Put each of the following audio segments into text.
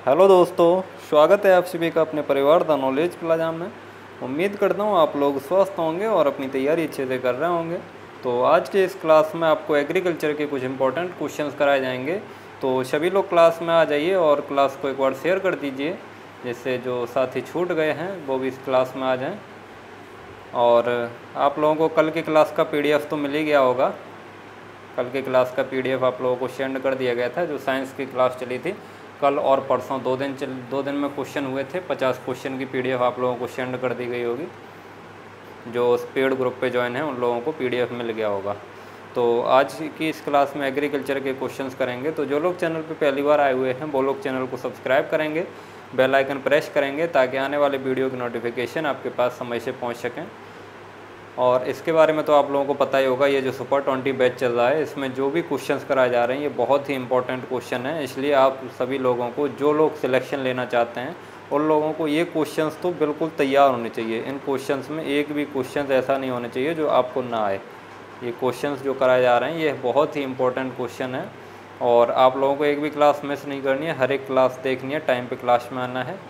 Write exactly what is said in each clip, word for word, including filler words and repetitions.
Hello दोस्तों, स्वागत है आप सभी का अपने परिवार द नॉलेज प्लाजाम में। उम्मीद करता हूँ आप लोग स्वस्थ होंगे और अपनी तैयारी अच्छे से कर रहे होंगे। तो आज के इस क्लास में आपको एग्रीकल्चर के कुछ इंपॉर्टेंट क्वेश्चंस कराए जाएंगे। तो सभी लोग क्लास में आ जाइए और क्लास को एक बार शेयर कर दीजिए, जिससे जो साथी छूट गए हैं वो भी इस क्लास में आ जाएँ। और आप लोगों को कल की क्लास का पी डी एफ तो मिल ही गया होगा। कल की क्लास का पी डी एफ आप लोगों को सेंड कर दिया गया था। जो साइंस की क्लास चली थी कल और परसों, दो दिन चल दो दिन में क्वेश्चन हुए थे। पचास क्वेश्चन की पी डी एफ आप लोगों को सेंड कर दी गई होगी। जो उस पेड ग्रुप पे ज्वाइन है उन लोगों को पी डी एफ मिल गया होगा। तो आज की इस क्लास में एग्रीकल्चर के क्वेश्चंस करेंगे। तो जो लोग चैनल पे पहली बार आए हुए हैं वो लोग चैनल को सब्सक्राइब करेंगे, बेल आइकन प्रेस करेंगे ताकि आने वाले वीडियो की नोटिफिकेशन आपके पास समय से पहुँच सकें। और इसके बारे में तो आप लोगों को पता ही होगा, ये जो सुपर ट्वेंटी बैच चल रहा है इसमें जो भी क्वेश्चंस कराए जा रहे हैं ये बहुत ही इंपॉर्टेंट क्वेश्चन है। इसलिए आप सभी लोगों को, जो लोग सिलेक्शन लेना चाहते हैं उन लोगों को ये क्वेश्चंस तो बिल्कुल तैयार होने चाहिए। इन क्वेश्चंस में एक भी क्वेश्चन ऐसा नहीं होना चाहिए जो आपको ना आए। ये क्वेश्चंस जो कराए जा रहे हैं ये बहुत ही इंपॉर्टेंट क्वेश्चन है और आप लोगों को एक भी क्लास मिस नहीं करनी है, हर एक क्लास देखनी है, टाइम पे क्लास में आना है।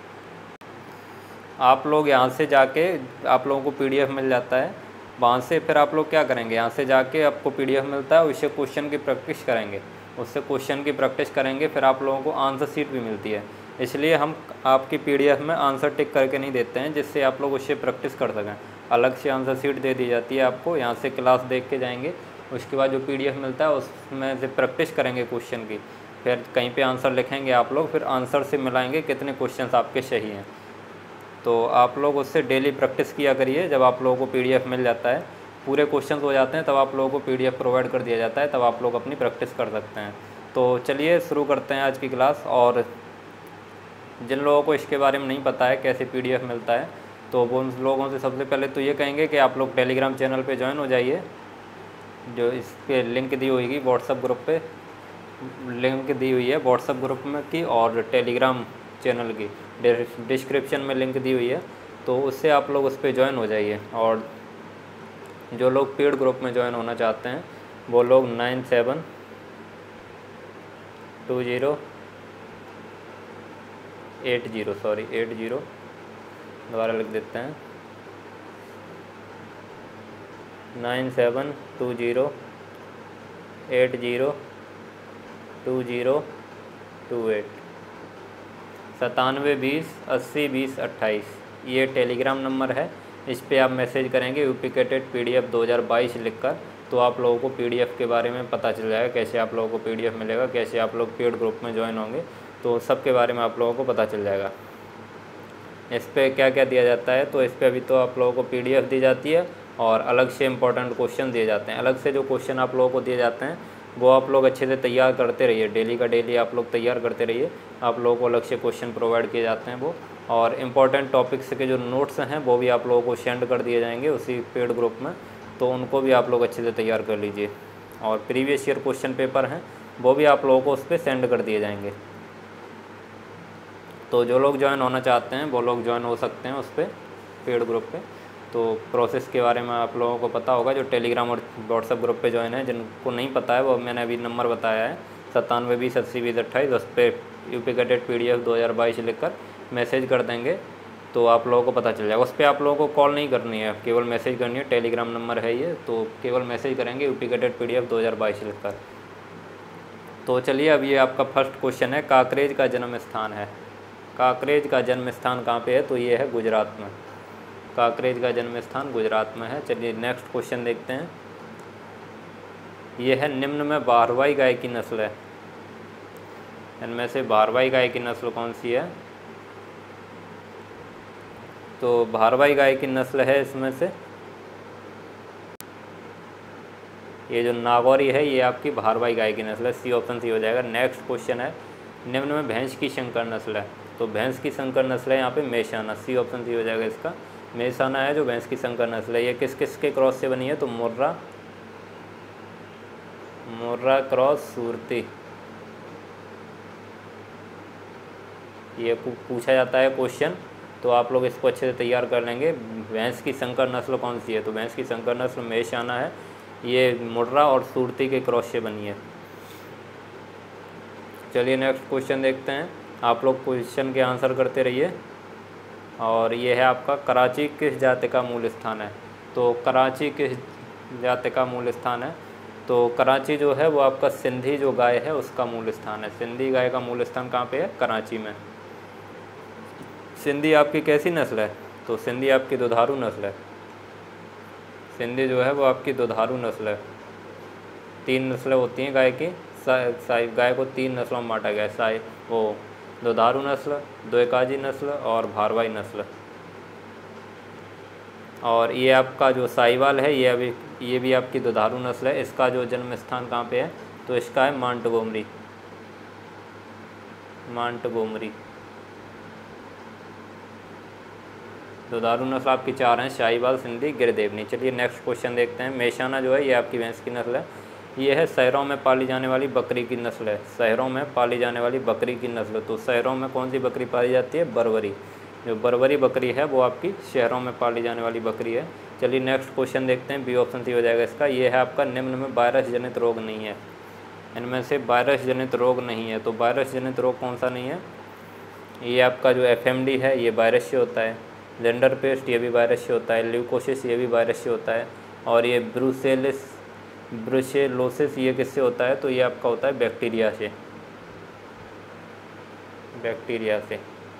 आप लोग यहाँ से जाके, आप लोगों को पीडीएफ मिल जाता है, वहाँ से फिर आप लोग क्या करेंगे, यहाँ से जाके आपको पीडीएफ मिलता है, उससे क्वेश्चन की प्रैक्टिस करेंगे, उससे क्वेश्चन की प्रैक्टिस करेंगे, फिर आप लोगों को आंसर शीट भी मिलती है। इसलिए हम आपकी पीडीएफ में आंसर टिक करके नहीं देते हैं, जिससे आप लोग उससे प्रैक्टिस कर सकें। अलग से आंसर शीट दे दी जाती है आपको, यहाँ से क्लास देख के जाएंगे, उसके बाद जो पीडीएफ मिलता है उसमें से प्रैक्टिस करेंगे क्वेश्चन की, फिर कहीं पर आंसर लिखेंगे आप लोग, फिर आंसर से मिलाएंगे कितने क्वेश्चन आपके सही हैं। तो आप लोग उससे डेली प्रैक्टिस किया करिए। जब आप लोगों को पीडीएफ मिल जाता है, पूरे क्वेश्चंस हो जाते हैं, तब आप लोगों को पीडीएफ प्रोवाइड कर दिया जाता है, तब आप लोग अपनी प्रैक्टिस कर सकते हैं। तो चलिए शुरू करते हैं आज की क्लास। और जिन लोगों को इसके बारे में नहीं पता है कैसे पीडीएफ मिलता है, तो वो उन लोगों से सबसे पहले तो ये कहेंगे कि आप लोग टेलीग्राम चैनल पर ज्वाइन हो जाइए। जो इस पर लिंक दी होगी व्हाट्सएप ग्रुप पर, लिंक दी हुई है व्हाट्सएप ग्रुप में की और टेलीग्राम चैनल की डिस्क्रिप्शन में लिंक दी हुई है, तो उससे आप लोग उस पर ज्वाइन हो जाइए। और जो लोग पेड ग्रुप में ज्वाइन होना चाहते हैं वो लोग nine seven two zero eight zero sorry eight zero दोबारा लिख देते हैं, nine seven two zero eight zero two zero two eight सतानवे बीस अस्सी बीस अट्ठाईस, ये टेलीग्राम नंबर है। इस पे आप मैसेज करेंगे यूपीकेटेड पीडीएफ दो हज़ार बाईस लिखकर, तो आप लोगों को पीडीएफ के बारे में पता चल जाएगा, कैसे आप लोगों को पीडीएफ मिलेगा, कैसे आप लोग पेड ग्रुप में ज्वाइन होंगे, तो सब के बारे में आप लोगों को पता चल जाएगा। इस पर क्या क्या दिया जाता है, तो इस पर अभी तो आप लोगों को पीडीएफ दी जाती है और अलग से इंपॉर्टेंट क्वेश्चन दिए जाते हैं। अलग से जो क्वेश्चन आप लोगों को दिए जाते हैं वो आप लोग अच्छे से तैयार करते रहिए, डेली का डेली आप लोग तैयार करते रहिए। आप लोगों को अलग से क्वेश्चन प्रोवाइड किए जाते हैं वो, और इम्पॉर्टेंट टॉपिक्स के जो नोट्स हैं वो भी आप लोगों को सेंड कर दिए जाएंगे उसी पेड ग्रुप में, तो उनको भी आप लोग अच्छे से तैयार कर लीजिए। और प्रीवियस ईयर क्वेश्चन पेपर हैं वो भी आप लोगों को उस पर सेंड कर दिए जाएंगे। तो जो लोग ज्वाइन होना चाहते हैं वो लोग ज्वाइन हो सकते हैं उस पर पेड ग्रुप पे। तो प्रोसेस के बारे में आप लोगों को पता होगा, जो टेलीग्राम और व्हाट्सएप ग्रुप पे ज्वाइन है। जिनको नहीं पता है वो मैंने अभी नंबर बताया है सत्तानवे बीस अस्सी बीस अट्ठाईस, उस पर यूपीकेटेड पी डी एफ दो हज़ार बाईस लिखकर मैसेज कर देंगे तो आप लोगों को पता चल जाएगा। उस पर आप लोगों को कॉल नहीं करनी है, केवल मैसेज करनी है। टेलीग्राम नंबर है ये, तो केवल मैसेज करेंगे यूपीकेटेड पी डी एफ दो हज़ार बाईस लिखकर। तो चलिए अब ये आपका फर्स्ट क्वेश्चन है, काकरेज का जन्म स्थान है। काकरेज का जन्म स्थान कहाँ पे है, तो ये है गुजरात में। काकरेज का जन्म स्थान गुजरात में है। चलिए नेक्स्ट क्वेश्चन देखते हैं। ये है, निम्न में भारवाई गाय की नस्ल है, इनमें से भारवाई गाय की नस्ल कौन सी है, तो भारवाई गाय की नस्ल है इसमें से ये जो नागौरी है, ये आपकी भारवाई गाय की नस्ल है। सी ऑप्शन सी हो जाएगा। नेक्स्ट क्वेश्चन है, निम्न में भैंस की संकर नस्ल है, तो भैंस की संकर नस्ल है यहाँ पे मेहसाना। सी ऑप्शन सी हो जाएगा इसका, मेहसाना है जो भैंस की संकर नस्ल है। ये किस किस के क्रॉस से बनी है, तो मुर्रा मुर्रा क्रॉस सूरती, ये पूछा जाता है क्वेश्चन, तो आप लोग इसको अच्छे से तैयार कर लेंगे। भैंस की संकर नस्ल कौन सी है, तो भैंस की संकर नस्ल मेहसाना है, ये मुर्रा और सूरती के क्रॉस से बनी है। चलिए नेक्स्ट क्वेश्चन देखते हैं। आप लोग क्वेश्चन के आंसर करते रहिए। और ये है आपका कराची किस जाति का मूल स्थान है। तो कराची किस जाति का मूल स्थान है, तो कराची जो है वो आपका सिंधी जो गाय है उसका मूल स्थान है। सिंधी गाय का मूल स्थान कहाँ पे है, कराची में। सिंधी आपकी कैसी नस्ल है, तो सिंधी आपकी दुधारू नस्ल है। सिंधी जो है वो आपकी दुधारू नस्ल है। तीन नस्लें होती हैं गाय की, साई गाय को तीन नस्लों में बांटा गया है, साई वो दुधारू नस्ल, द्वेकाजी नस्ल और भारवाही नस्ल। और ये आपका जो साहिवाल है ये अभी ये भी आपकी दुधारू नस्ल है। इसका जो जन्म स्थान कहाँ पे है, तो इसका है मांटगोमरी, मांटगोमरी। दुधारू नस्ल आपकी चार हैं, शाहीवाल, सिंधी, गिरदेवनी। चलिए नेक्स्ट क्वेश्चन देखते हैं। मेषाना जो है ये आपकी भैंस की नस्ल है। ये है शहरों में पाली जाने वाली बकरी की नस्ल है। शहरों में पाली जाने वाली बकरी की नस्ल, तो शहरों में कौन सी बकरी पाली जाती है, बरबरी। जो बरबरी बकरी है वो आपकी शहरों में पाली जाने वाली बकरी है। चलिए नेक्स्ट क्वेश्चन देखते हैं। बी ऑप्शन सी हो जाएगा इसका। ये है आपका निम्न में वायरस जनित रोग नहीं है। इनमें से वायरस जनित रोग नहीं है, तो वायरस जनित रोग कौन सा नहीं है, ये आपका जो एफ एम डी है ये वायरस से होता है। लेंडर पेस्ट ये भी वायरस से होता है। ल्यूकोसिस ये भी वायरस से होता है। और ये ब्रूसेलिस ब्रुसेलोसिस ये किससे होता है, तो ये आपका होता है बैक्टीरिया से, बैक्टीरिया से।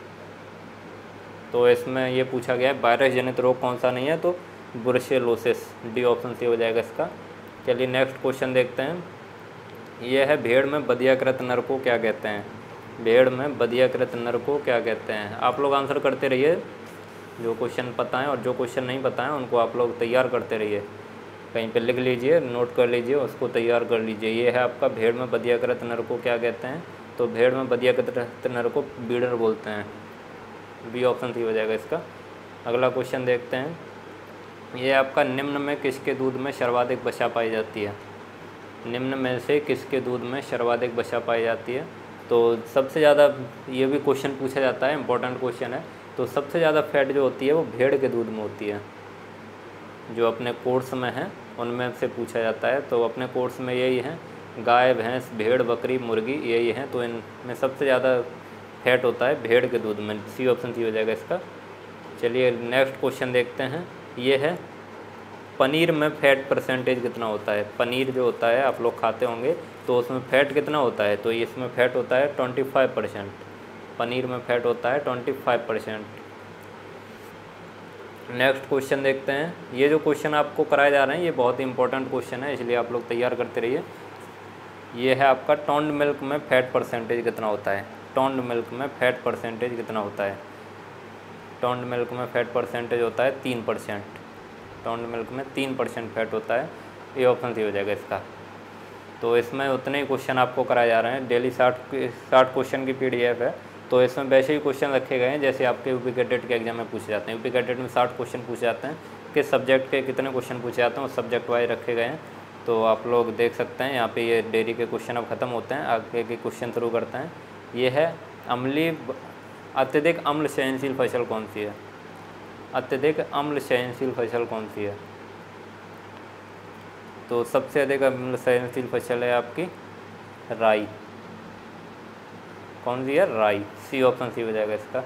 तो इसमें ये पूछा गया है वायरस जनित रोग कौन सा नहीं है, तो ब्रुसेलोसिस, डी ऑप्शन सी हो जाएगा इसका। चलिए नेक्स्ट क्वेश्चन देखते हैं। यह है भेड़ में बदियाकृत नर को क्या कहते हैं। भेड़ में बदियाकृत नर को क्या कहते हैं। आप लोग आंसर करते रहिए, जो क्वेश्चन पता है और जो क्वेश्चन नहीं पता है उनको आप लोग तैयार करते रहिए। कहीं पे लिख लीजिए, नोट कर लीजिए, उसको तैयार कर लीजिए। ये है आपका भेड़ में बदियाकृत नर को क्या कहते हैं, तो भेड़ में बदियाकृत नर को बीडर बोलते हैं। बी ऑप्शन सी हो जाएगा इसका। अगला क्वेश्चन देखते हैं। ये आपका निम्न में किसके दूध में सर्वाधिक वसा पाई जाती है। निम्न में से किसके दूध में सर्वाधिक वसा पाई जाती है, तो सबसे ज़्यादा, ये भी क्वेश्चन पूछा जाता है, इंपॉर्टेंट क्वेश्चन है। तो सबसे ज़्यादा फैट जो होती है वो भेड़ के दूध में होती है। जो अपने कोर्स में है उनमें से पूछा जाता है, तो अपने कोर्स में यही है, गाय, भैंस, भेड़, बकरी, मुर्गी, यही है। तो इनमें सबसे ज़्यादा फैट होता है भेड़ के दूध में। सी ऑप्शन सी हो जाएगा इसका। चलिए नेक्स्ट क्वेश्चन देखते हैं। ये है पनीर में फ़ैट परसेंटेज कितना होता है। पनीर जो होता है आप लोग खाते होंगे, तो उसमें फ़ैट कितना होता है, तो इसमें फ़ैट होता है ट्वेंटी फाइव परसेंट। पनीर में फ़ैट होता है twenty five percent. Next question देखते हैं। ये जो क्वेश्चन आपको कराए जा रहे हैं ये बहुत ही इंपॉर्टेंट क्वेश्चन है, इसलिए आप लोग तैयार करते रहिए। ये है आपका टोन्ड मिल्क में फ़ैट परसेंटेज कितना होता है। टोन्ड मिल्क में फ़ैट परसेंटेज कितना होता है। टोन्ड मिल्क में फ़ैट परसेंटेज होता है तीन परसेंट। टोन्ड मिल्क में तीन परसेंट फैट होता है। ये ऑप्शन सी हो जाएगा इसका। तो इसमें उतने ही क्वेश्चन आपको कराए जा रहे हैं। डेली साठ साठ क्वेश्चन की पीडीएफ है, तो इसमें वैसे ही क्वेश्चन रखे गए हैं जैसे आपके यूपी कैडेट के एग्जाम में पूछे जाते हैं। यूपी कैडेट में साठ क्वेश्चन पूछे जाते हैं, किस सब्जेक्ट के कितने क्वेश्चन पूछे जाते हैं उस सब्जेक्ट वाइज रखे गए हैं। तो आप लोग देख सकते हैं यहाँ पे ये डेली के क्वेश्चन अब ख़त्म होते हैं, आगे के क्वेश्चन शुरू करते हैं। ये है अम्ली अत्यधिक अम्ल सहनशील फसल कौन सी है। अत्यधिक अम्ल सहनशील फसल कौन सी है, तो सबसे अधिक अम्ल सहनशील फसल है आपकी राई। कौन सी है, राई। सी ऑप्शन सी हो जाएगा इसका।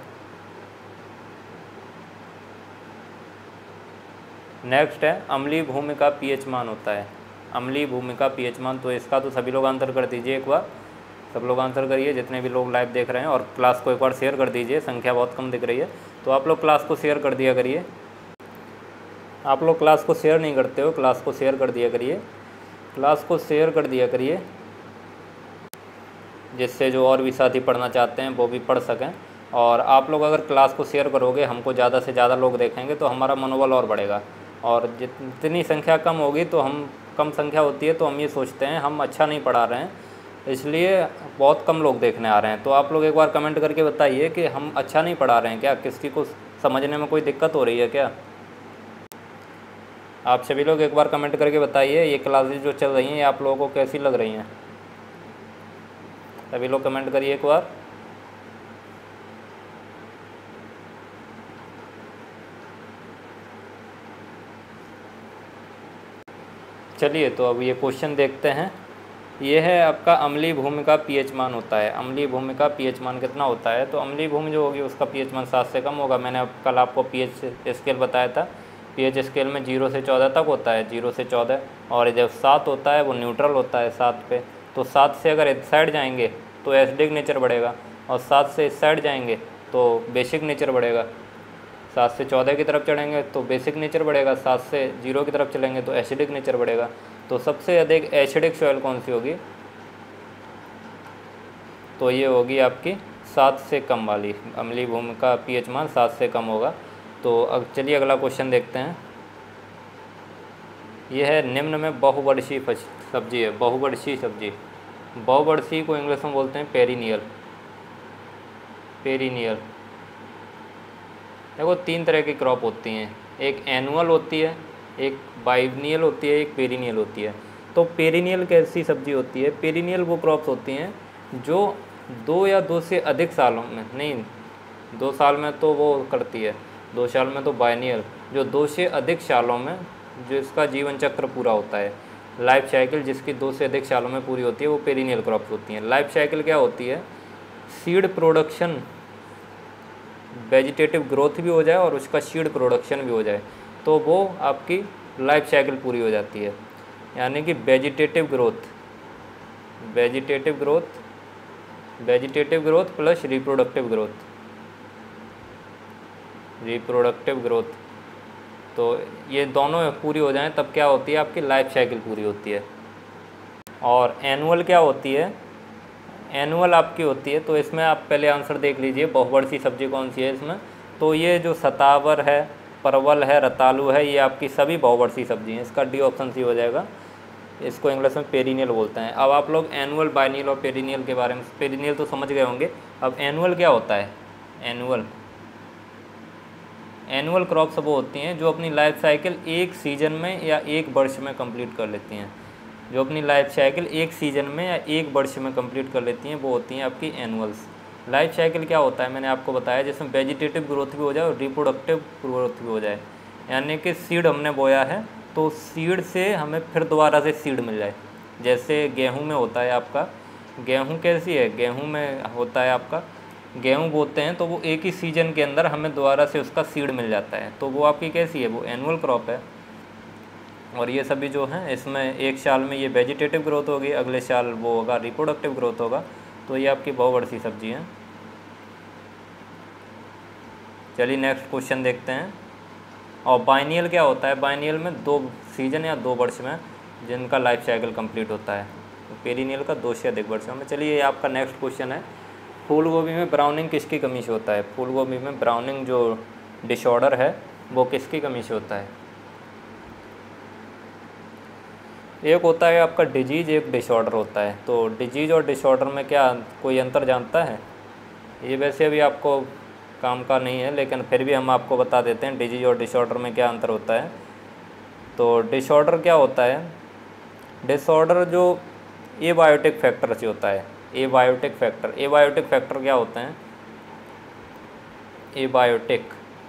नेक्स्ट है अम्लीय भूमि का पीएच मान होता है। अम्लीय भूमि का पीएच मान, तो इसका तो सभी लोग आंसर कर दीजिए एक बार। सब लोग आंसर करिए, जितने भी लोग लाइव देख रहे हैं, और क्लास को एक बार शेयर कर दीजिए। संख्या बहुत कम दिख रही है, तो आप लोग क्लास को शेयर कर दिया करिए। आप लोग क्लास को शेयर नहीं करते हो, क्लास को शेयर कर दिया करिए। क्लास को शेयर कर दिया करिए, जिससे जो और भी साथी पढ़ना चाहते हैं वो भी पढ़ सकें। और आप लोग अगर क्लास को शेयर करोगे, हमको ज़्यादा से ज़्यादा लोग देखेंगे तो हमारा मनोबल और बढ़ेगा। और जितनी संख्या कम होगी, तो हम कम संख्या होती है तो हम ये सोचते हैं हम अच्छा नहीं पढ़ा रहे हैं, इसलिए बहुत कम लोग देखने आ रहे हैं। तो आप लोग एक बार कमेंट करके बताइए कि हम अच्छा नहीं पढ़ा रहे हैं क्या, किसी को समझने में कोई दिक्कत हो रही है क्या। आप सभी लोग एक बार कमेंट करके बताइए ये क्लासेस जो चल रही हैं ये आप लोगों को कैसी लग रही हैं। सभी लोग कमेंट करिए एक बार। चलिए तो अब ये क्वेश्चन देखते हैं। ये है आपका अम्लीय भूमि का पीएच मान होता है। अम्लीय भूमि का पीएच मान कितना होता है? तो अम्लीय भूमि जो होगी उसका पीएच मान सात से कम होगा। मैंने अब कल आपको पीएच स्केल बताया था, पीएच स्केल में जीरो से चौदह तक होता है, जीरो से चौदह, और जब सात होता है वो न्यूट्रल होता है सात पे। तो सात से अगर इस साइड जाएंगे तो एसिडिक नेचर बढ़ेगा, और सात से इस साइड जाएंगे तो बेसिक नेचर बढ़ेगा। सात से चौदह की तरफ चढ़ेंगे तो बेसिक नेचर बढ़ेगा, सात से जीरो की तरफ चलेंगे तो एसिडिक नेचर बढ़ेगा। तो सबसे अधिक एसिडिक सॉइल कौन सी होगी? तो ये होगी आपकी सात से कम वाली, अम्लीय भूमि का पीएच मान सात से कम होगा। तो अब चलिए अगला क्वेश्चन देखते हैं। यह है निम्न में बहुवर्षीय सब्जी है, बहुवर्षीय सब्जी। बहुवर्षीय को इंग्लिश में बोलते हैं पेरिनियल। पेरिनियल देखो तीन तरह की क्रॉप होती हैं, एक एनुअल होती है, एक बाइनियल होती है, एक पेरिनियल होती है। तो पेरिनियल कैसी सब्जी होती है? पेरिनियल वो क्रॉप्स होती हैं जो दो या दो से अधिक सालों में, नहीं दो साल में तो वो करती है, दो साल में तो बाइनियल, जो दो से अधिक सालों में जो इसका जीवन चक्र पूरा होता है, लाइफ साइकिल जिसकी दो से अधिक सालों में पूरी होती है, वो पेरिनियल क्रॉप्स होती हैं। लाइफ साइकिल क्या होती है? सीड प्रोडक्शन, वेजिटेटिव ग्रोथ भी हो जाए और उसका सीड प्रोडक्शन भी हो जाए, तो वो आपकी लाइफ साइकिल पूरी हो जाती है। यानी कि vegetative growth, vegetative growth vegetative growth plus reproductive growth, reproductive growth, तो ये दोनों पूरी हो जाएं तब क्या होती है? आपकी लाइफ साइकिल पूरी होती है। और एनुअल क्या होती है? एनुअल आपकी होती है, तो इसमें आप पहले आंसर देख लीजिए, बहुवर्षीय सब्जी कौन सी है इसमें। तो ये जो सतावर है, परवल है, रतालू है, ये आपकी सभी बहुवर्षीय सब्जी हैं। इसका डी ऑप्शन सी हो जाएगा। इसको इंग्लिश में पेरिनियल बोलते हैं। अब आप लोग एनुअल, बाइनियल और पेरिनियल के बारे में, पेरिनियल तो समझ गए होंगे। अब एनुअल क्या होता है? एनुअल एनुअल क्रॉप्स वो होती हैं जो अपनी लाइफ साइकिल एक सीजन में या एक वर्ष में कंप्लीट कर लेती हैं। जो अपनी लाइफ साइकिल एक सीजन में या एक वर्ष में कंप्लीट कर लेती हैं वो होती हैं आपकी एनुअल्स। लाइफ साइकिल क्या होता है? मैंने आपको बताया, जिसमें वेजिटेटिव ग्रोथ भी हो जाए और रिप्रोडक्टिव ग्रोथ भी हो जाए। यानी कि सीड हमने बोया है तो सीड से हमें फिर दोबारा से सीड मिल जाए। जैसे गेहूं में होता है आपका, गेहूं कैसी है? गेहूं में होता है आपका, गेहूं बोते हैं तो वो एक ही सीजन के अंदर हमें दोबारा से उसका सीड मिल जाता है, तो वो आपकी कैसी है? वो एनुअल क्रॉप है। और ये सभी जो हैं इसमें एक साल में ये वेजिटेटिव ग्रोथ होगी, अगले साल वो होगा रिप्रोडक्टिव ग्रोथ होगा। तो ये आपकी बहुवर्षीय सब्जी हैं। चलिए नेक्स्ट क्वेश्चन देखते हैं। और बाइनियल क्या होता है? बाइनियल में दो सीजन या दो वर्ष में जिनका लाइफ साइकिल कंप्लीट होता है। पेरिनियल का दो से अधिक वर्षों में। चलिए ये आपका नेक्स्ट क्वेश्चन है। फूल गोभी में ब्राउनिंग किसकी कमी से होता है? फूल गोभी में ब्राउनिंग जो डिसऑर्डर है वो किसकी कमी से होता है? एक होता है आपका डिजीज़, एक डिसऑर्डर होता है। तो डिजीज़ और डिसऑर्डर में क्या कोई अंतर जानता है? ये वैसे अभी आपको काम का नहीं है, लेकिन फिर भी हम आपको बता देते हैं डिजीज़ और डिसऑर्डर में क्या अंतर होता है। तो डिसऑर्डर क्या होता है? डिसऑर्डर जो एबायोटिक फैक्टर से होता है। एबायोटिक फैक्टर, एबायोटिक फैक्टर क्या होते हैं? एबायोटिक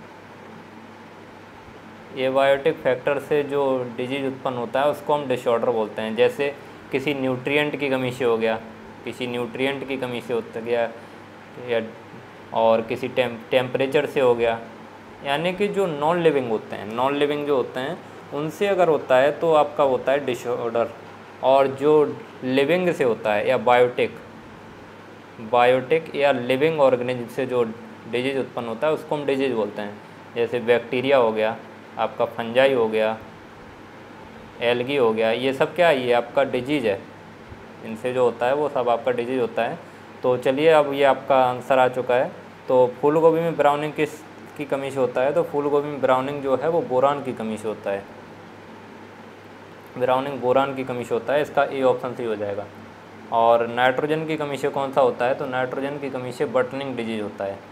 एबायोटिक फैक्टर से जो डिजीज उत्पन्न होता है उसको हम डिसऑर्डर बोलते हैं। जैसे किसी न्यूट्रिएंट की कमी से हो गया, किसी न्यूट्रिएंट की कमी से होता गया, या और किसी टेम टेम्परेचर से हो गया। यानी कि जो नॉन लिविंग होते हैं, नॉन लिविंग जो होते हैं उनसे अगर होता है तो आपका होता है डिसऑर्डर। और जो लिविंग से होता है या बायोटिक बायोटिक या लिविंग ऑर्गेनिज्म से जो डिजीज उत्पन्न होता है उसको हम डिजीज बोलते हैं। जैसे बैक्टीरिया हो गया, आपका फंजाई हो गया, एल्गी हो गया, ये सब क्या है? ये आपका डिजीज है। इनसे जो होता है वो सब आपका डिजीज होता है। तो चलिए अब ये आपका आंसर आ चुका है। तो फूल गोभी में ब्राउनिंग किस की कमी से होता है? तो फूल गोभी में ब्राउनिंग जो है वो बोरान की कमी से होता है। ब्राउनिंग बोरान की कमी से होता है। इसका ए ऑप्शन सही हो जाएगा। और नाइट्रोजन की कमी से कौन सा होता है? तो नाइट्रोजन की कमी से बटनिंग डिजीज होता है।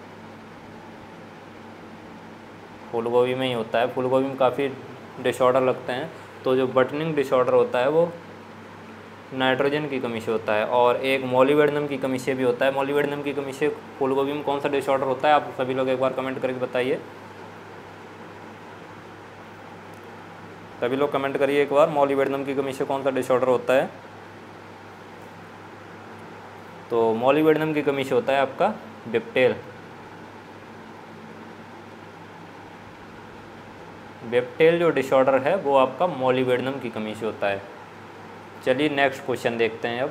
फूल गोभी में ही होता है। फूल गोभी में काफ़ी डिसऑर्डर लगते हैं, तो जो बटनिंग डिसऑर्डर होता है वो नाइट्रोजन की कमी से होता है। और एक मॉलिबेडनम की कमी से भी होता है। मॉलिबेडनम की कमी से फूल गोभी में कौन सा डिसऑर्डर होता है? आप सभी लोग एक बार कमेंट करके बताइए। सभी लोग कमेंट करिए एक बार, मॉलिबेडनम की कमी से कौन सा डिसऑर्डर होता है? तो मोलिब्डेनम की कमी से होता है आपका डिप्टेल। डिप्टेल जो डिसऑर्डर है वो आपका मोलिब्डेनम की कमी से होता है। चलिए नेक्स्ट क्वेश्चन देखते हैं अब।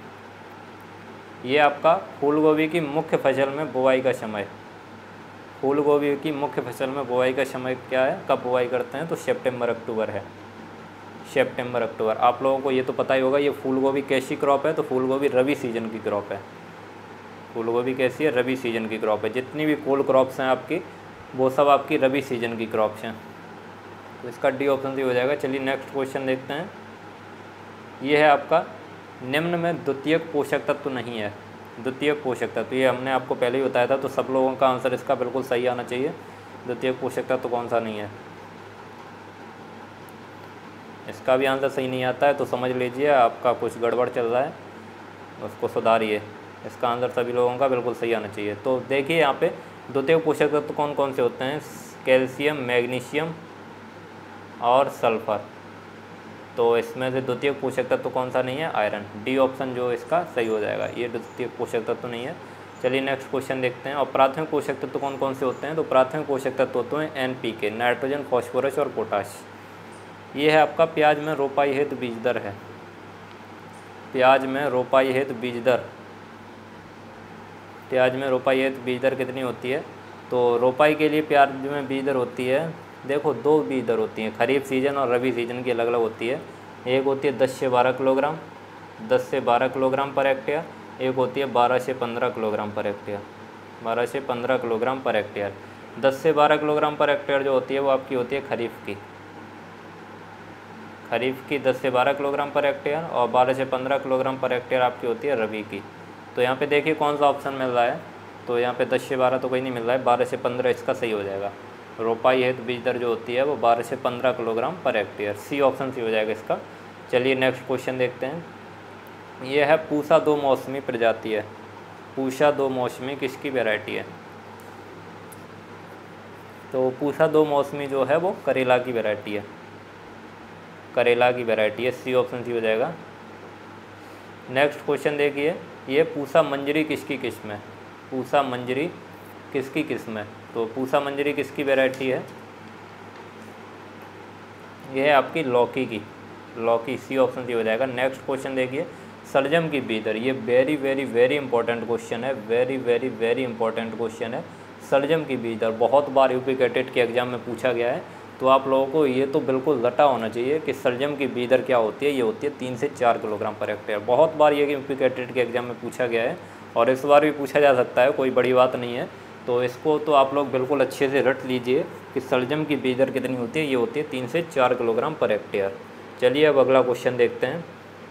ये आपका फूल गोभी की मुख्य फसल में बुआई का समय। फूल गोभी की मुख्य फसल में बुआई का समय क्या है, कब बुआई करते हैं, तो सितंबर अक्टूबर है। सितंबर अक्टूबर। आप लोगों को ये तो पता ही होगा ये फूल गोभी कैसी क्रॉप है, तो फूल गोभी रबी सीजन की क्रॉप है। फूल गोभी कैसी है, रबी सीजन की क्रॉप है। जितनी भी फूल क्रॉप्स हैं आपकी वो सब आपकी रबी सीजन की क्रॉप्स हैं, तो इसका डी ऑप्शन ही हो जाएगा। चलिए नेक्स्ट क्वेश्चन देखते हैं। ये है आपका निम्न में द्वितीयक पोषक तत्व नहीं है। द्वितीयक पोषक तत्व ये हमने आपको पहले ही बताया था, तो सब लोगों का आंसर इसका बिल्कुल सही आना चाहिए। द्वितीयक पोषक तत्व कौन सा नहीं है, इसका भी आंसर सही नहीं आता है तो समझ लीजिए आपका कुछ गड़बड़ चल रहा है, उसको सुधारिए। इसका आंसर सभी लोगों का बिल्कुल सही आना चाहिए। तो देखिए यहाँ पे द्वितीयक पोषक तत्व कौन कौन से होते हैं, कैल्शियम, मैग्नीशियम और सल्फर। तो इसमें से द्वितीयक पोषक तत्व कौन सा नहीं है, आयरन। डी ऑप्शन जो इसका सही हो जाएगा, ये द्वितीयक पोषक तत्व नहीं है। चलिए नेक्स्ट क्वेश्चन देखते हैं। और प्राथमिक पोषक तत्व कौन कौन से होते हैं, तो प्राथमिक पोषक तत्व होते हैं N P K, nitrogen, phosphorus और पोटाश। ये है आपका प्याज में रोपाई हेतु बीज दर है। प्याज में रोपाई हेतु बीज दर, प्याज में रोपाई हेतु बीज दर कितनी होती है, तो रोपाई के लिए प्याज में बीज दर होती है, देखो दो बीज दर होती हैं, खरीफ सीजन और रबी सीजन की अलग अलग होती है। एक होती है दस से बारह किलोग्राम, दस से बारह किलोग्राम पर हेक्टेयर। एक होती है बारह से पंद्रह किलोग्राम पर हेक्टेयर, बारह से पंद्रह किलोग्राम पर हेक्टेयर। दस से बारह किलोग्राम पर हेक्टेयर जो होती है वो आपकी होती है खरीफ की, खरीफ की दस से बारह किलोग्राम पर हेक्टेयर, और बारह से पंद्रह किलोग्राम पर हेक्टेयर आपकी होती है रबी की। तो यहाँ पे देखिए कौन सा ऑप्शन मिल रहा है, तो यहाँ पे दस से बारह तो कोई नहीं मिल रहा है, बारह से पंद्रह इसका सही हो जाएगा। रोपाई हेतु बीज दर जो होती है वो बारह से पंद्रह kilogram per hectare, C option C हो जाएगा इसका। चलिए नेक्स्ट क्वेश्चन देखते हैं। ये है पूसा दो मौसमी प्रजाति है। पूसा दो मौसमी किसकी वैरायटी है, तो पूसा दो मौसमी जो है वो करेला की वैरायटी है, करेला की वैरायटी है, सी ऑप्शन सी हो जाएगा। नेक्स्ट क्वेश्चन देखिए। ये पूसा मंजरी किसकी किस्म है, पूसा मंजरी किसकी किस्म है, तो पूसा मंजरी किसकी वैरायटी है, यह है आपकी लौकी की, लौकी, सी ऑप्शन सी हो जाएगा। नेक्स्ट क्वेश्चन देखिए। सलजम की बीज दर, ये very very very important question है, very very very important question है। सलजम की बीज दर बहुत बार यूपी कैटेट के एग्जाम में पूछा गया है, तो आप लोगों को ये तो बिल्कुल रटा होना चाहिए कि सलजम की बीज दर क्या होती है। ये होती है तीन से चार किलोग्राम पर हेक्टेयर। बहुत बार ये यूपी कैटेट के एग्जाम में पूछा गया है और इस बार भी पूछा जा सकता है, कोई बड़ी बात नहीं है। तो इसको तो आप लोग बिल्कुल अच्छे से रट लीजिए कि सलजम की बीज दर कितनी होती है, ये होती है तीन से चार किलोग्राम पर हेक्टेयर। चलिए अब अगला क्वेश्चन देखते हैं।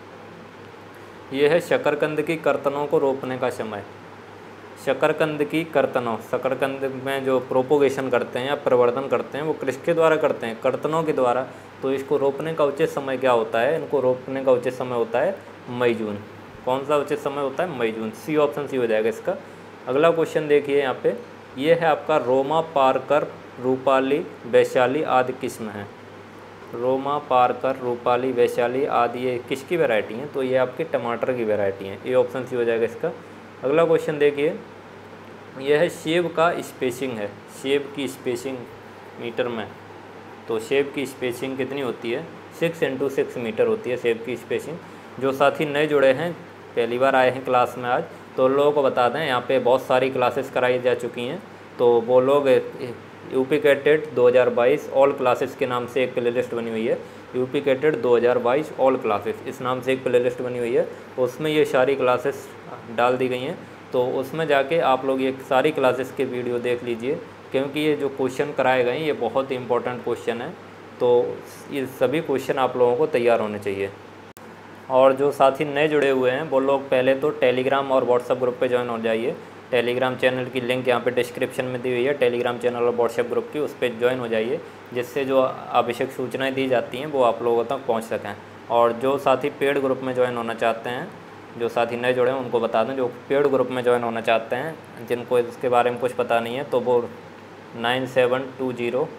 ये है शकरकंद की कर्तनों को रोपने का समय। शकरकंद की कर्तनों, शकरकंद में जो प्रोपोगेशन करते हैं या प्रवर्धन करते हैं वो किसके द्वारा करते हैं, कर्तनों के द्वारा। तो इसको रोपने का उचित समय क्या होता है, इनको रोपने का उचित समय होता है मई जून। कौन सा उचित समय होता है, मई जून, सी ऑप्शन सी हो जाएगा इसका। अगला क्वेश्चन देखिए यहाँ पे। ये है आपका रोमा पारकर, रूपाली, वैशाली आदि किस्म है। रोमा पारकर, रूपाली, वैशाली आदि ये किसकी वैरायटी हैं, तो ये आपके टमाटर की वैरायटी हैं, ये ऑप्शन सी हो जाएगा इसका। अगला क्वेश्चन देखिए। यह है सेब का स्पेसिंग है, सेब की स्पेसिंग मीटर में, तो सेब की स्पेसिंग कितनी होती है, सिक्स इंटू सिक्स मीटर होती है सेब की स्पेसिंग। जो साथी नए जुड़े हैं, पहली बार आए हैं क्लास में आज, तो लोगों को बता दें यहाँ पे बहुत सारी क्लासेस कराई जा चुकी हैं, तो वो लोग यूपी कैटेट दो हज़ार बाईस ऑल क्लासेस के नाम से एक प्लेलिस्ट बनी हुई है। यूपी कैटेट दो हज़ार बाईस ऑल क्लासेस इस नाम से एक प्लेलिस्ट बनी हुई है, उसमें ये सारी क्लासेस डाल दी गई हैं। तो उसमें जाके आप लोग ये सारी क्लासेस के वीडियो देख लीजिए, क्योंकि ये जो क्वेश्चन कराए गए हैं ये बहुत ही इंपॉर्टेंट क्वेश्चन है। तो ये सभी क्वेश्चन आप लोगों को तैयार होने चाहिए। और जो साथी नए जुड़े हुए हैं वो लोग पहले तो टेलीग्राम और व्हाट्सएप ग्रुप पे ज्वाइन हो जाइए। टेलीग्राम चैनल की लिंक यहाँ पे डिस्क्रिप्शन में दी हुई है, टेलीग्राम चैनल और व्हाट्सएप ग्रुप की, उस पर ज्वाइन हो जाइए, जिससे जो आवश्यक सूचनाएं दी जाती हैं वो आप लोगों तक पहुँच सकें। और जो साथी पेड ग्रुप में ज्वाइन होना चाहते हैं, जो साथी नए जुड़े हैं उनको बता दें, जो पेड ग्रुप में ज्वाइन होना चाहते हैं, जिनको इसके बारे में कुछ पता नहीं है, तो वो nine seven two zero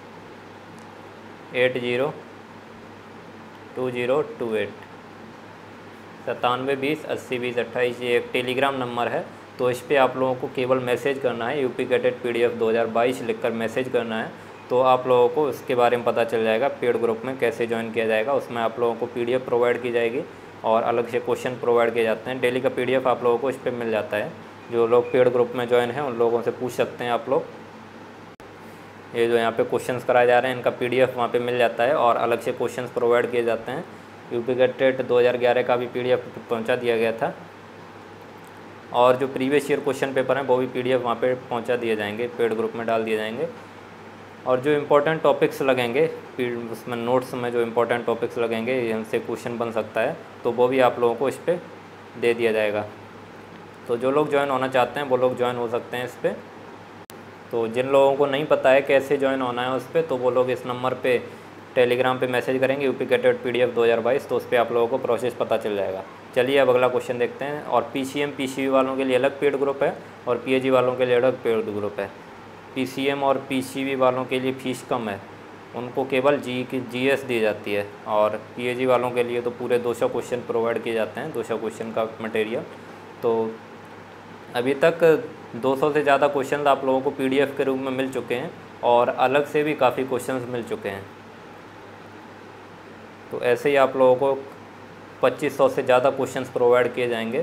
eight zero two zero two eight सत्तानवे बीस अस्सी बीस अट्ठाईस, ये एक टेलीग्राम नंबर है। तो इस पर आप लोगों को केवल मैसेज करना है, यूपी कैडेट पीडीएफ दो हज़ार बाईस लिखकर मैसेज करना है। तो आप लोगों को उसके बारे में पता चल जाएगा, पेड ग्रुप में कैसे ज्वाइन किया जाएगा। उसमें आप लोगों को पीडीएफ प्रोवाइड की जाएगी और अलग से क्वेश्चन प्रोवाइड किए जाते हैं। डेली का पीडीएफ आप लोगों को इस पर मिल जाता है। जो लोग पेड ग्रुप में ज्वाइन हैं उन लोगों से पूछ सकते हैं आप लोग। ये जो यहाँ पे क्वेश्चंस कराए जा रहे हैं इनका पीडीएफ वहाँ पे मिल जाता है और अलग से क्वेश्चंस प्रोवाइड किए जाते हैं। यूपी कैडेट दो हज़ार ग्यारह का भी पीडीएफ पहुँचा दिया गया था और जो प्रीवियस ईयर क्वेश्चन पेपर हैं वो भी पीडीएफ वहाँ पे पहुँचा दिए जाएंगे, पेड ग्रुप में डाल दिए जाएंगे। और जो इम्पोर्टेंट टॉपिक्स लगेंगे उसमें नोट्स में जो इम्पोर्टेंट टॉपिक्स लगेंगे हमसे क्वेश्चन बन सकता है, तो वो भी आप लोगों को इस पर दे दिया जाएगा। तो जो लोग ज्वाइन होना चाहते हैं वो लोग ज्वाइन हो सकते हैं इस पर। तो जिन लोगों को नहीं पता है कैसे ज्वाइन होना है उस पर, तो वो लोग इस नंबर पे टेलीग्राम पे मैसेज करेंगे यूपी कैडेट पीडीएफ दो हज़ार बाईस, तो उस पर आप लोगों को प्रोसेस पता चल जाएगा। चलिए अब अगला क्वेश्चन देखते हैं। और पीसीएम पीसीबी वालों के लिए अलग पेड ग्रुप है और पीएजी वालों के लिए अलग पेड ग्रुप है। पीसीएम और पीसीबी वालों के लिए फ़ीस कम है, उनको केवल जी की जीएस दी जाती है। और पीएजी वालों के लिए तो पूरे दो सौ क्वेश्चन प्रोवाइड किए जाते हैं, दो सौ क्वेश्चन का मटेरियल। तो अभी तक दो सौ से ज़्यादा क्वेश्चन आप लोगों को पीडीएफ के रूप में मिल चुके हैं और अलग से भी काफ़ी क्वेश्चंस मिल चुके हैं। तो ऐसे ही आप लोगों को पच्चीस सौ से ज़्यादा क्वेश्चंस प्रोवाइड किए जाएंगे।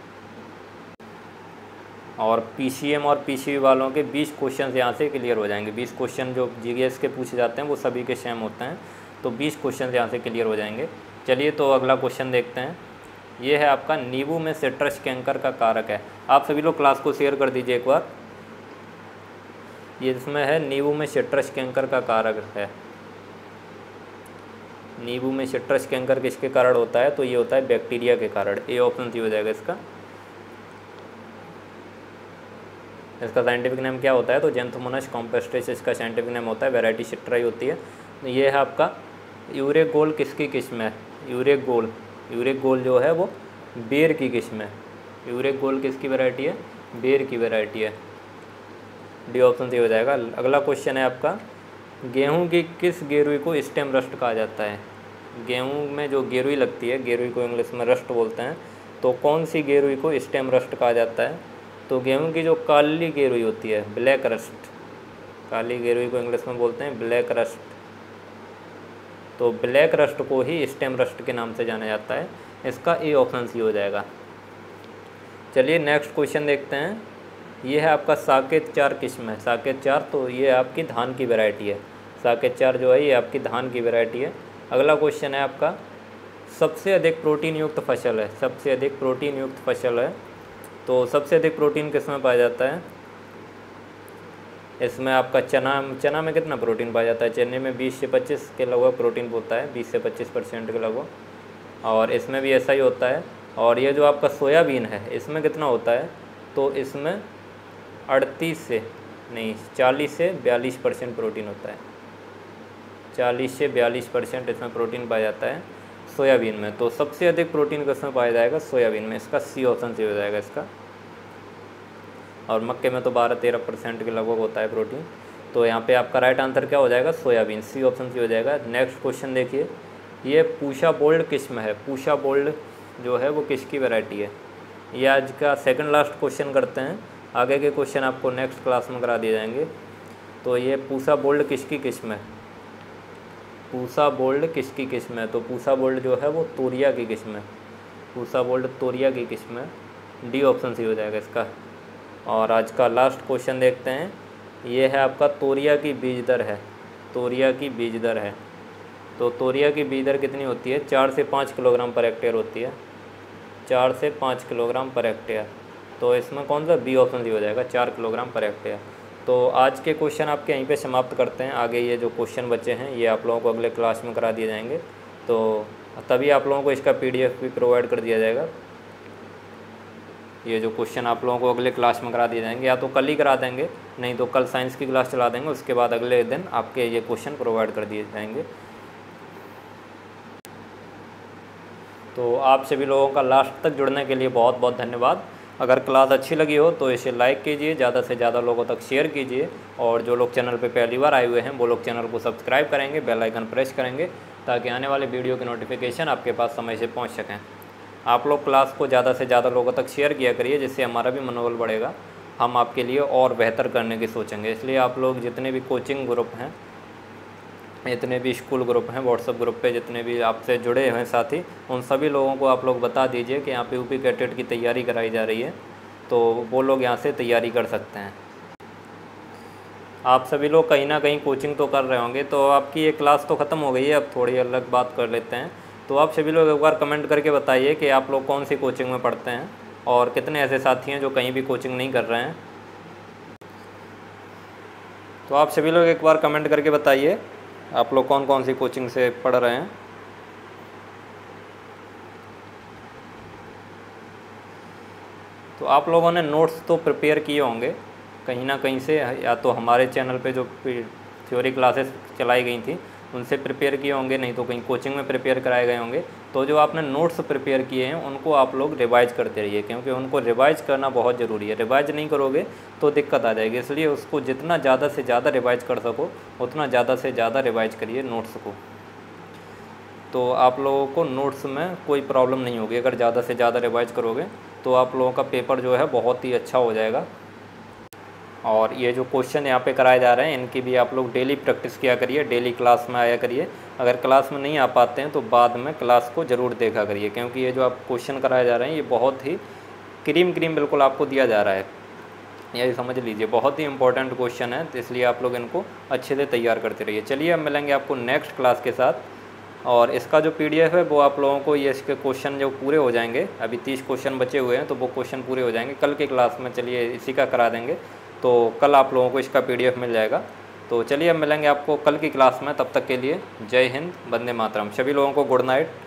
और पीसीएम और पीसीबी वालों के बीस क्वेश्चंस यहाँ से क्लियर हो जाएंगे। बीस क्वेश्चन जो जीएस के पूछे जाते हैं वो सभी के सेम होते हैं, तो बीस क्वेश्चन यहाँ से क्लियर हो जाएंगे। चलिए तो अगला क्वेश्चन देखते हैं। ये है आपका नींबू में सिट्रस कैंकर का कारक है। आप सभी लोग क्लास को शेयर कर दीजिए एक बार। ये इसमें है नींबू में सिट्रस कैंकर का कारक है। नींबू में सिट्रस कैंकर किसके कारण होता है? तो ये होता है बैक्टीरिया के कारण। ए ऑप्शन सी हो जाएगा इसका। इसका साइंटिफिक नेम क्या होता है? तो जेंथोमोनस कॉम्पेस्ट्रिस इसका साइंटिफिक नेम होता है। वैरायटी सिट्राई होती है। ये है आपका यूरेगोल किसकी किस्म है? यूरेगोल यूरेगोल जो है वो बेर की किस्म है। यूरेगोल किसकी वैरायटी है? बेर की वैरायटी है। डी ऑप्शन सी हो जाएगा। अगला क्वेश्चन है आपका, गेहूं की किस गेरुई को स्टेम रस्ट कहा जाता है? गेहूं में जो गेरुई लगती है, गेरुई को इंग्लिश में रस्ट बोलते हैं, तो कौन सी गेरुई को स्टेम रस्ट कहा जाता है? तो गेहूं की जो काली गेरुई होती है, ब्लैक रस्ट, काली गेरुई को इंग्लिश में बोलते हैं ब्लैक रस्ट। तो ब्लैक रस्ट को ही स्टेम रस्ट के नाम से जाना जाता है। इसका ए ऑप्शन सी हो जाएगा। चलिए नेक्स्ट क्वेश्चन देखते हैं। ये है आपका साकेत चार किस्म है। साकेत चार तो ये आपकी धान की वैरायटी है। साकेत चार जो है ये आपकी धान की वैरायटी है। अगला क्वेश्चन है आपका, सबसे अधिक प्रोटीन युक्त फसल है। सबसे अधिक प्रोटीन युक्त फसल है, तो सबसे अधिक प्रोटीन किस में पाया जाता है? इसमें आपका चना चना में कितना प्रोटीन पाया जाता है? चने में बीस से पच्चीस के लगभग प्रोटीन होता है, बीस से पच्चीस परसेंट के लगभग, और इसमें भी ऐसा ही होता है। और ये जो आपका सोयाबीन है इसमें कितना होता है? तो इसमें अड़तीस से नहीं चालीस से बयालीस परसेंट प्रोटीन होता है। चालीस से बयालीस परसेंट इसमें प्रोटीन पाया जाता है सोयाबीन में। तो सबसे अधिक प्रोटीन किसमें पाया जाएगा? सोयाबीन में। इसका सी ऑप्शन से हो जाएगा इसका। और मक्के में तो बारह तेरह परसेंट के लगभग होता है प्रोटीन। तो यहाँ पे आपका राइट आंसर क्या हो जाएगा? सोयाबीन। सी ऑप्शन सी हो जाएगा। नेक्स्ट क्वेश्चन देखिए, ये पूषा बोल्ड किस्म है। पूषा बोल्ड जो है वो किसकी वैरायटी है? ये आज का सेकंड लास्ट क्वेश्चन करते हैं। आगे के क्वेश्चन आपको नेक्स्ट क्लास में करा दिए जाएंगे। तो ये पूषा बोल्ड किसकी किस्म है? पूषा बोल्ड किसकी किस्म है? तो पूषा बोल्ड जो है वो तोरिया की किस्म है। पूषा बोल्ड तोरिया की किस्म है। डी ऑप्शन सी हो जाएगा इसका। और आज का लास्ट क्वेश्चन देखते हैं। ये है आपका तोरिया की बीज दर है। तोरिया की बीज दर है। तो तोरिया की बीज दर कितनी होती है? चार से पाँच किलोग्राम पर हेक्टेयर होती है। चार से पाँच किलोग्राम पर हेक्टेयर। तो इसमें कौन सा? बी ऑप्शन सी हो जाएगा, चार किलोग्राम पर हेक्टेयर। तो आज के क्वेश्चन आपके यहीं पे समाप्त करते हैं। आगे ये जो क्वेश्चन बचे हैं ये आप लोगों को अगले क्लास में करा दिए जाएंगे। तो तभी आप लोगों को इसका पीडीएफ भी प्रोवाइड कर दिया जाएगा। ये जो क्वेश्चन आप लोगों को अगले क्लास में करा दिए जाएंगे, या तो कल ही करा देंगे, नहीं तो कल साइंस की क्लास चला देंगे, उसके बाद अगले दिन आपके ये क्वेश्चन प्रोवाइड कर दिए जाएंगे। तो आप सभी लोगों का लास्ट तक जुड़ने के लिए बहुत बहुत धन्यवाद। अगर क्लास अच्छी लगी हो तो इसे लाइक कीजिए, ज़्यादा से ज़्यादा लोगों तक शेयर कीजिए, और जो लोग चैनल पे पहली बार आए हुए हैं वो लोग चैनल को सब्सक्राइब करेंगे, बेल आइकन प्रेस करेंगे, ताकि आने वाले वीडियो की नोटिफिकेशन आपके पास समय से पहुंच सकें। आप लोग क्लास को ज़्यादा से ज़्यादा लोगों तक शेयर किया करिए, जिससे हमारा भी मनोबल बढ़ेगा, हम आपके लिए और बेहतर करने की सोचेंगे। इसलिए आप लोग जितने भी कोचिंग ग्रुप हैं, जितने भी स्कूल ग्रुप हैं, व्हाट्सएप ग्रुप पे जितने भी आपसे जुड़े हैं साथी, उन सभी लोगों को आप लोग बता दीजिए कि यहाँ पे यूपी कैडेट की तैयारी कराई जा रही है, तो वो लोग यहाँ से तैयारी कर सकते हैं। आप सभी लोग कहीं ना कहीं कोचिंग तो कर रहे होंगे, तो आपकी ये क्लास तो ख़त्म हो गई है, अब थोड़ी अलग बात कर लेते हैं। तो आप सभी लोग एक बार कमेंट करके बताइए कि आप लोग कौन सी कोचिंग में पढ़ते हैं और कितने ऐसे साथी हैं जो कहीं भी कोचिंग नहीं कर रहे हैं। तो आप सभी लोग एक बार कमेंट करके बताइए आप लोग कौन कौन सी कोचिंग से पढ़ रहे हैं। तो आप लोगों ने नोट्स तो प्रिपेयर किए होंगे कहीं ना कहीं से, या तो हमारे चैनल पे जो थ्योरी क्लासेस चलाई गई थी उनसे प्रिपेयर किए होंगे, नहीं तो कहीं कोचिंग में प्रिपेयर कराए गए होंगे। तो जो आपने नोट्स प्रिपेयर किए हैं उनको आप लोग रिवाइज करते रहिए, क्योंकि उनको रिवाइज करना बहुत ज़रूरी है। रिवाइज नहीं करोगे तो दिक्कत आ जाएगी, इसलिए उसको जितना ज़्यादा से ज़्यादा रिवाइज कर सको उतना ज़्यादा से ज़्यादा रिवाइज करिए नोट्स को। तो आप लोगों को नोट्स में कोई प्रॉब्लम नहीं होगी। अगर ज़्यादा से ज़्यादा रिवाइज करोगे तो आप लोगों का पेपर जो है बहुत ही अच्छा हो जाएगा। और ये जो क्वेश्चन यहाँ पे कराए जा रहे हैं इनकी भी आप लोग डेली प्रैक्टिस किया करिए, डेली क्लास में आया करिए। अगर क्लास में नहीं आ पाते हैं तो बाद में क्लास को ज़रूर देखा करिए, क्योंकि ये जो आप क्वेश्चन कराए जा रहे हैं ये बहुत ही क्रीम क्रीम बिल्कुल आपको दिया जा रहा है, यही समझ लीजिए। बहुत ही इंपॉर्टेंट क्वेश्चन है, तो इसलिए आप लोग इनको अच्छे से तैयार करते रहिए। चलिए अब मिलेंगे आपको नेक्स्ट क्लास के साथ, और इसका जो पीडीएफ है वो आप लोगों को, ये इसके क्वेश्चन जो पूरे हो जाएंगे, अभी तीस क्वेश्चन बचे हुए हैं, तो वो क्वेश्चन पूरे हो जाएंगे कल के क्लास में। चलिए इसी का करा देंगे, तो कल आप लोगों को इसका पीडीएफ मिल जाएगा। तो चलिए अब मिलेंगे आपको कल की क्लास में, तब तक के लिए जय हिंद, वंदे मातरम। सभी लोगों को गुड नाइट।